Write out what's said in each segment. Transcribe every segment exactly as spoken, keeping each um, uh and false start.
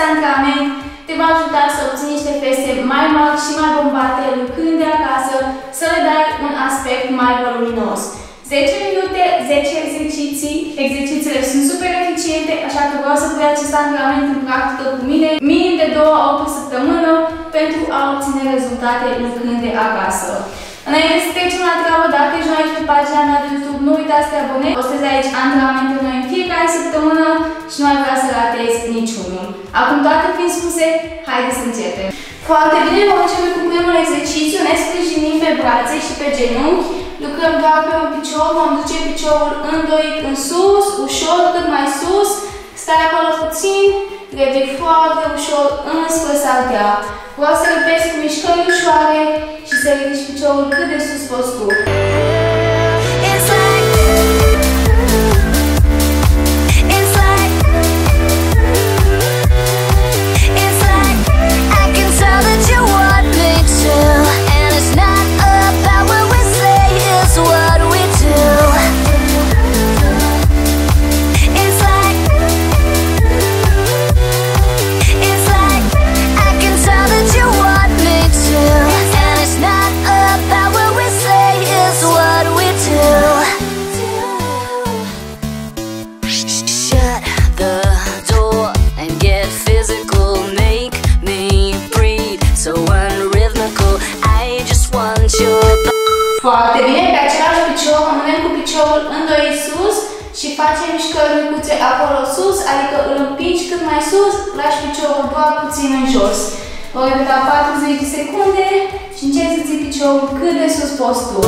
antrenament te va ajuta să obții niște feste mai mari și mai bombate lucrând de acasă, să le dai un aspect mai voluminos. zece minute, zece exerciții. Exercițiile sunt super eficiente, așa că vreau să pui acest antrenament în practică cu mine minim de două ori pe săptămână pentru a obține rezultate lucrând de acasă. Înainte să trecem la treabă, dacă ești nou aici pe pagina mea de YouTube, nu uita să te abonezi. Postez aici antrenamente noi în fiecare săptămână și nu ai vrea să ratezi niciunul. Acum, toate fiind spuse, haideți să începem. Foarte bine, vom începe cu primul exercițiu. Ne sprijinim pe brațe și pe genunchi. Lucrăm doar pe un picior, vom duce piciorul îndoit în sus, ușor, cât mai sus. Stai acolo puțin, revii foarte ușor înspre saltea. Vreau să repezi cu mișcări ușoare și să ridici piciorul cât de sus poți tu. Foarte bine, pe același picior rămânem cu piciorul îndoit sus și facem mișcări micuțe acolo sus, adică îl împingi cât mai sus, lași piciorul doar puțin în jos. Vom repeta patruzeci de secunde și încerci să ții piciorul cât de sus poți tu.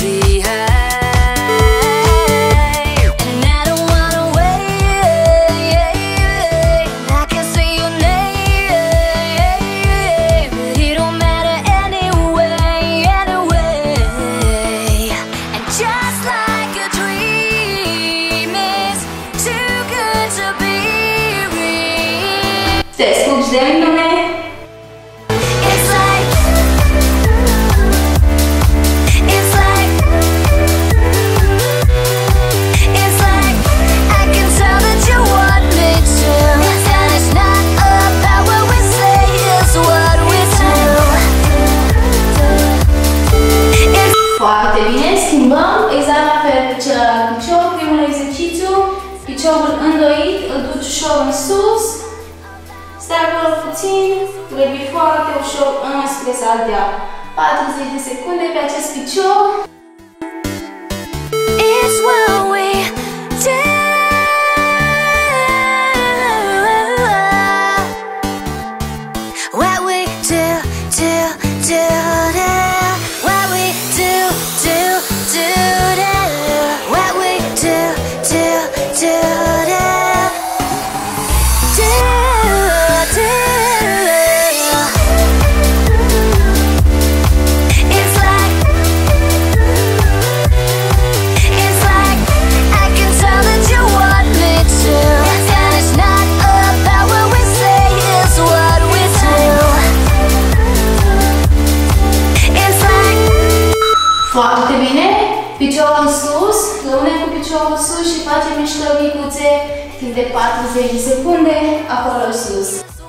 Te scuși de mine? Foarte bine, schimbăm exact la fel cu celălalt picior. Primul exercițiu, piciorul îndoit, îl duci ușor în sus. Stai acolo puțin, revii foarte ușor înspre saltea. patruzeci de secunde pe acest picior. It's what we do. What we do, do, do, do. What we do, do, do, do. What we do, do, do, do. Foarte bine, piciorul sus, rămânem cu piciorul sus și facem mișcări micuțe timp de patruzeci de secunde acolo sus.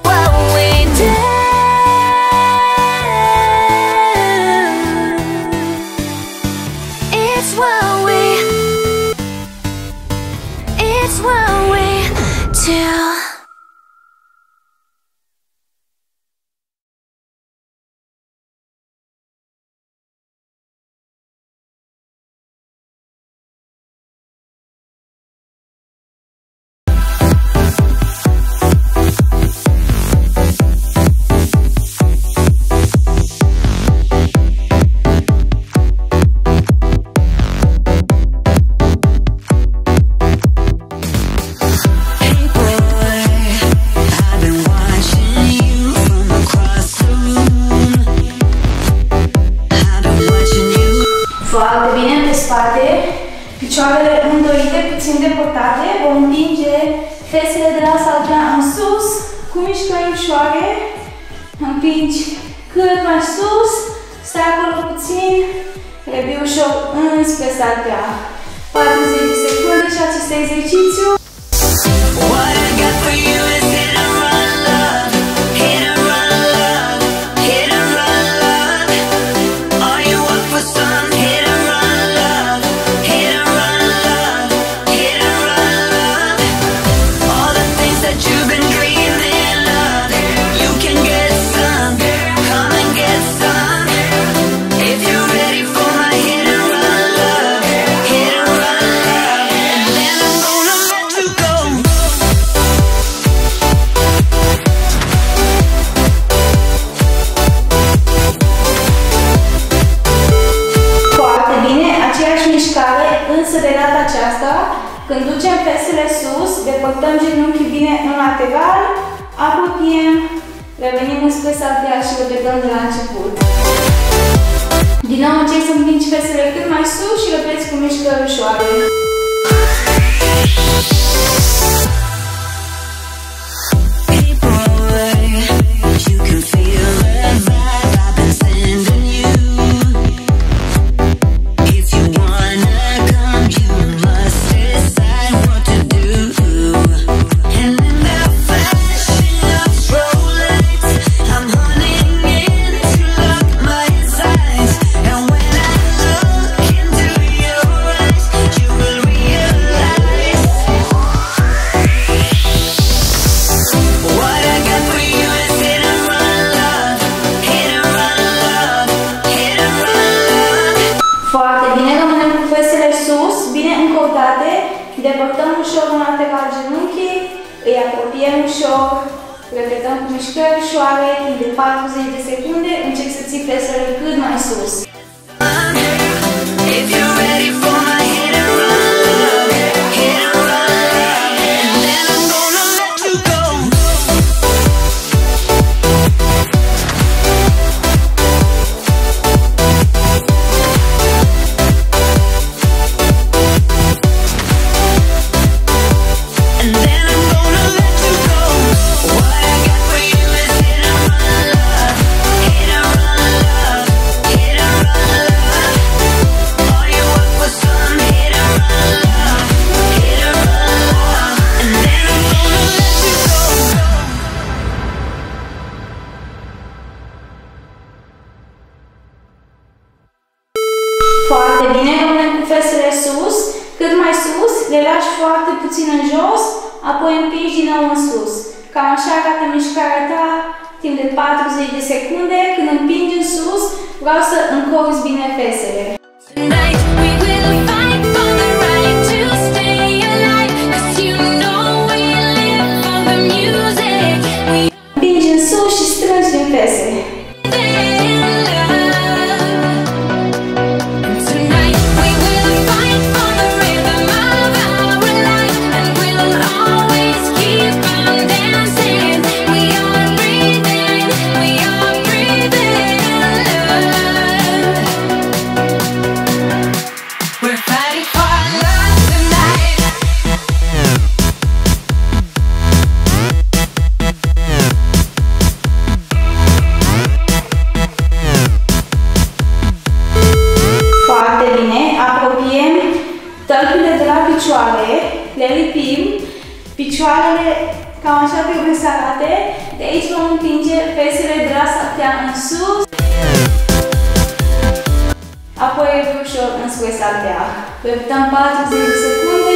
It's what we, it's what we do. Foarte bine pe spate, picioarele îndoite, puțin depărtate, vom împinge fesele de la saltea în sus, cu mișcări ușoare, împingi cât mai sus, stai acolo puțin, revii ușor înspre saltea. patruzeci de secunde și acest exercițiu. What I got for you is hit and run love. Când ducem fesele sus, depărtăm genunchii bine în lateral, apropiem, revenim înspre salteat și repetăm de la început. Din nou încerci să împingi fesele cât mai sus și repeți cu mișcări ușoare. Depărtăm ușor în lateral genunchii, îi apropiem ușor, repetăm cu mișcări ușoare, timp de patruzeci de secunde, încerc să ții fesele cât mai sus. Foarte bine, rămânem cu fesele sus, cât mai sus, le lași foarte puțin în jos, apoi împingi din nou în sus. Cam așa arată mișcarea ta, timp de patruzeci de secunde, când împingi în sus, vreau să încorzi bine fesele. Împingi în sus și strângi din fesele. Tălpile de la picioare, le lipim, picioarele cam așa trebuie să arate, de aici vom împinge fesele de la saltea în sus, apoi ușor înspre saltea. Repetăm patruzeci de secunde.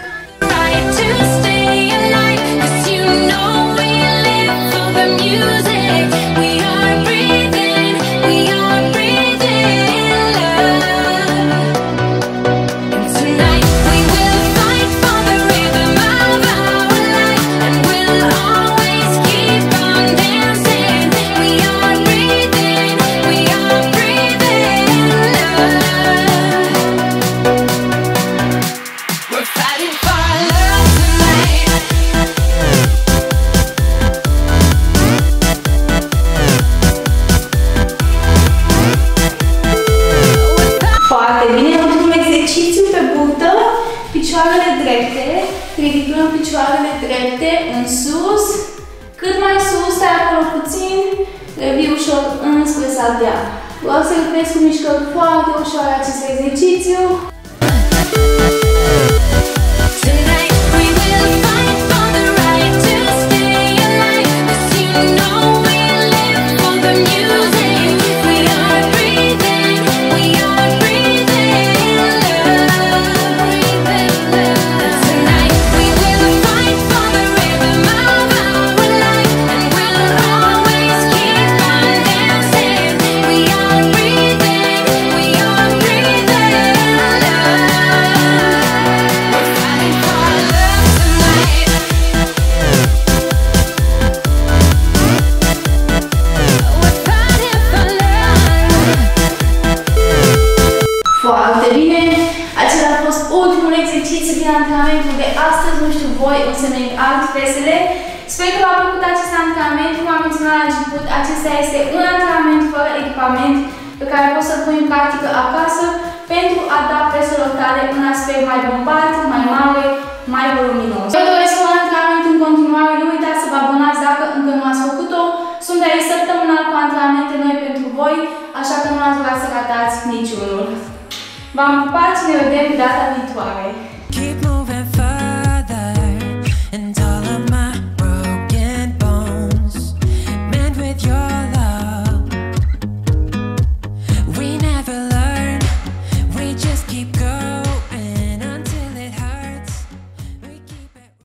Picioarele drepte, ridicăm picioarele drepte în sus, cât mai sus, stai acolo puțin, revii ușor înspre saltea. Vreau să repezi cu mișcări foarte ușoare acest exercițiu. We're o să merg alt fesele. Sper că v-a plăcut acest antrenament. Cum am menționat la început, acesta este un antrenament fără echipament pe care poți să-l pui în practică acasă pentru a da feselor tale un aspect mai bombat, mai mare, mai voluminos. Vă doresc un antrenament în continuare, nu uitați să vă abonați dacă încă nu ați făcut-o. Sunt aici săptămânal cu antrenamente noi pentru voi, așa că nu ați vrea să ratați niciunul. V-am pupat și ne vedem data viitoare!